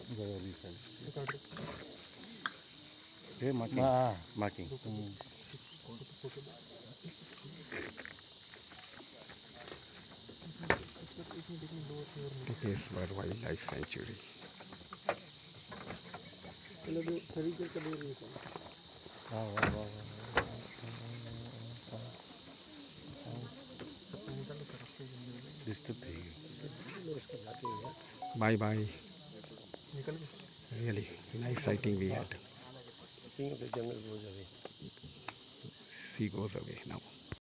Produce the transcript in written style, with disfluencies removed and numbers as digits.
ये marking. Tikeshwar wildlife sanctuary. Bye bye. Really nice sighting we had. She goes away now.